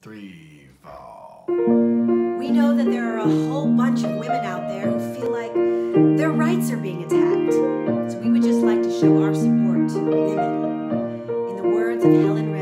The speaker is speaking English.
3, 4. We know that there are a whole bunch of women out there who feel like their rights are being attacked. So we would just like to show our support to women. In the words of Helen